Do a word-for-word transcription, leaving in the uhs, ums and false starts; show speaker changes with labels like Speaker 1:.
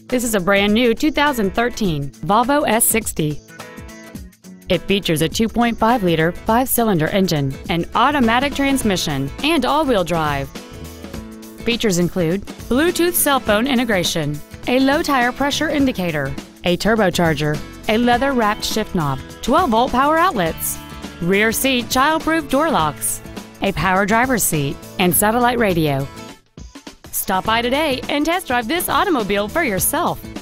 Speaker 1: This is a brand new two thousand thirteen Volvo S sixty. It features a two point five liter five-cylinder engine, an automatic transmission, and all-wheel drive. Features include Bluetooth cell phone integration, a low tire pressure indicator, a turbocharger, a leather-wrapped shift knob, twelve volt power outlets, rear seat child-proof door locks, a power driver's seat, and satellite radio. Stop by today and test drive this automobile for yourself.